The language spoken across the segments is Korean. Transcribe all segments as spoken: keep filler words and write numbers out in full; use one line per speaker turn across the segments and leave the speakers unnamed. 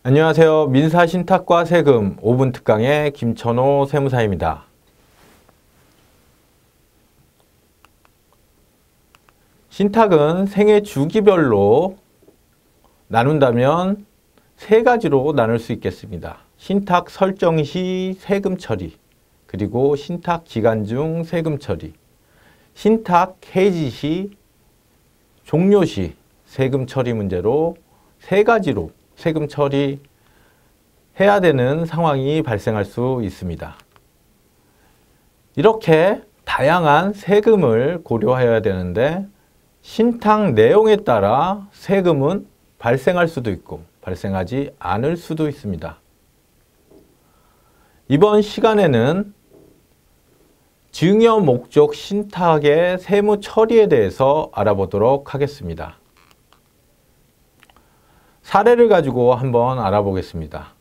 안녕하세요. 민사신탁과 세금 오 분 특강의 김천호 세무사입니다. 신탁은 생애 주기별로 나눈다면 세 가지로 나눌 수 있겠습니다. 신탁 설정 시 세금 처리, 그리고 신탁 기간 중 세금 처리, 신탁 해지 시, 종료 시 세금 처리 문제로 세 가지로 세금 처리해야 되는 상황이 발생할 수 있습니다. 이렇게 다양한 세금을 고려해야 되는데 신탁 내용에 따라 세금은 발생할 수도 있고 발생하지 않을 수도 있습니다. 이번 시간에는 증여 목적 신탁의 세무 처리에 대해서 알아보도록 하겠습니다. 사례를 가지고 한번 알아보겠습니다.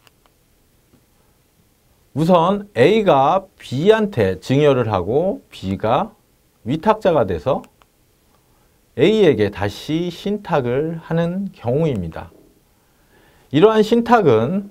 우선 A가 B한테 증여를 하고 B가 위탁자가 돼서 A에게 다시 신탁을 하는 경우입니다. 이러한 신탁은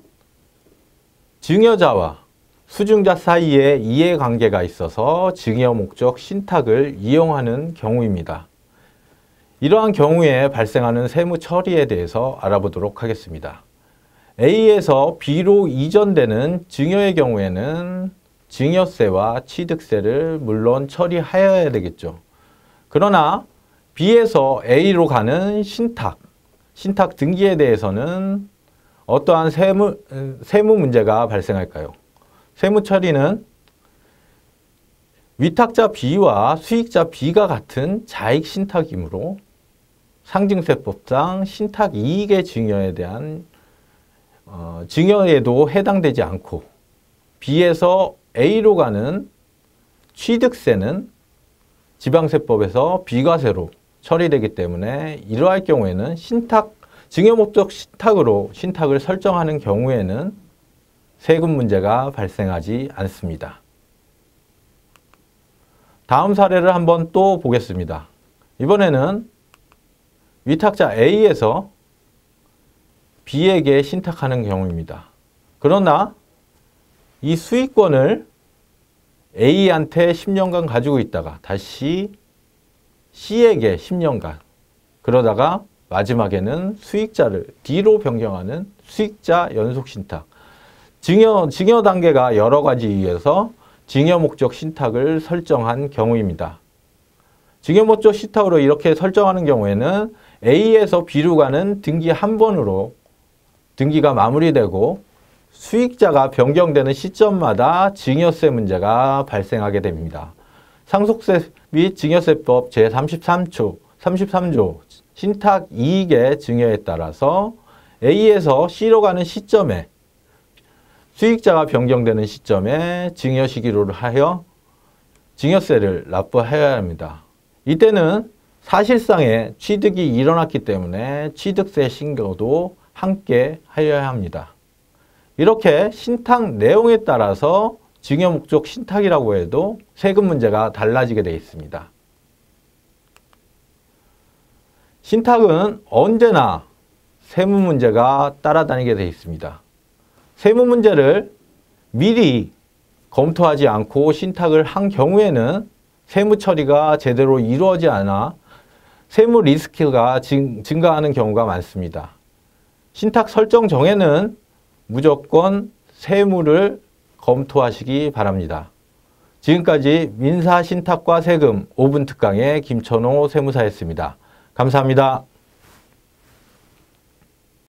증여자와 수증자 사이에 이해관계가 있어서 증여 목적 신탁을 이용하는 경우입니다. 이러한 경우에 발생하는 세무 처리에 대해서 알아보도록 하겠습니다. A에서 B로 이전되는 증여의 경우에는 증여세와 취득세를 물론 처리하여야 되겠죠. 그러나 B에서 A로 가는 신탁, 신탁 등기에 대해서는 어떠한 세무, 세무 문제가 발생할까요? 세무 처리는 위탁자 B와 수익자 B가 같은 자익 신탁이므로 상증세법상 신탁 이익의 증여에 대한 어, 증여에도 해당되지 않고 B에서 A로 가는 취득세는 지방세법에서 비과세로 처리되기 때문에 이러할 경우에는 신탁, 증여 목적 신탁으로 신탁을 설정하는 경우에는 세금 문제가 발생하지 않습니다. 다음 사례를 한번 또 보겠습니다. 이번에는 위탁자 A에서 B에게 신탁하는 경우입니다. 그러나 이 수익권을 A한테 십 년간 가지고 있다가 다시 C에게 십 년간, 그러다가 마지막에는 수익자를 D로 변경하는 수익자 연속신탁. 증여, 증여 단계가 여러 가지 이유에서 증여 목적 신탁을 설정한 경우입니다. 증여 목적 신탁으로 이렇게 설정하는 경우에는 A에서 B로 가는 등기 한 번으로 등기가 마무리되고 수익자가 변경되는 시점마다 증여세 문제가 발생하게 됩니다. 상속세 및 증여세법 제삼십삼 조, 삼십삼 조 신탁 이익의 증여에 따라서 A에서 C로 가는 시점에 수익자가 변경되는 시점에 증여 시기로 하여 증여세를 납부해야 합니다. 이때는 사실상의 취득이 일어났기 때문에 취득세 신고도 함께 하여야 합니다. 이렇게 신탁 내용에 따라서 증여 목적 신탁이라고 해도 세금 문제가 달라지게 되어 있습니다. 신탁은 언제나 세무 문제가 따라다니게 되어 있습니다. 세무 문제를 미리 검토하지 않고 신탁을 한 경우에는 세무 처리가 제대로 이루어지지 않아 세무 리스크가 증가하는 경우가 많습니다. 신탁 설정 전에는 무조건 세무를 검토하시기 바랍니다. 지금까지 민사신탁과 세금 오 분 특강의 김천호 세무사였습니다. 감사합니다.